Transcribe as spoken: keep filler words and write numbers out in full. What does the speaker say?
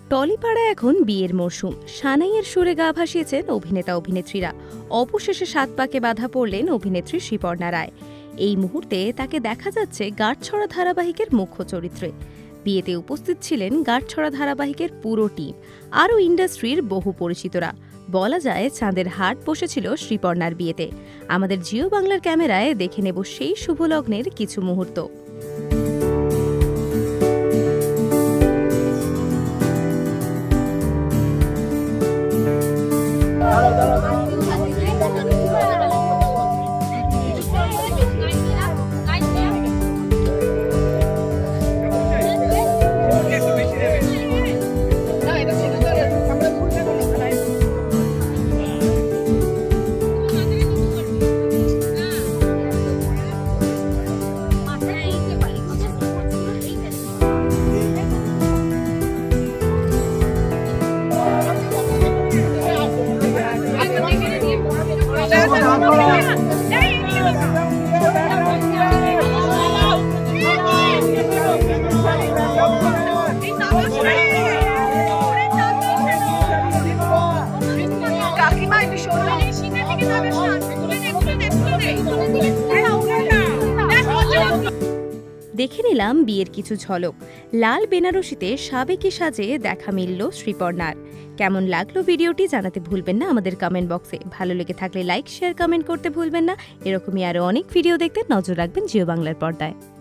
টলিপাড়ায় এখন বিয়ের মরশুম। সানাইয়ের সুরে গা ভাসিয়েছেন অভিনেতা অভিনেত্রীরা। অবশেষে সাত পাকে বাধা পড়লেন অভিনেত্রী শ্রীপর্ণা রায়। এই মুহূর্তে তাকে দেখা যাচ্ছে গাঁটছড়া ধারাবাহিকের মুখ্য চরিত্রে। বিয়েতে উপস্থিত ছিলেন গাঁটছড়া ধারাবাহিকের পুরো টিম, আরও ইন্ডাস্ট্রির বহু পরিচিতরা। বলা যায় চাঁদের হাট বসেছিল শ্রীপর্ণার বিয়েতে। আমাদের জিও বাংলার ক্যামেরায় দেখে নেব সেই শুভলগ্নের কিছু মুহূর্ত। দেখে নিলাম বিয়ের কিছু ঝলক। লাল বেনারসিতে সাবেকি সাজে দেখা মিলল শ্রীপর্ণার। কেমন লাগলো ভিডিওটি জানাতে ভুলবেন না আমাদের কমেন্ট বক্সে। ভালো লেগে থাকলে লাইক, শেয়ার, কমেন্ট করতে ভুলবেন না। এরকমই আরও অনেক ভিডিও দেখতে নজর রাখবেন জিও বাংলার পর্দায়।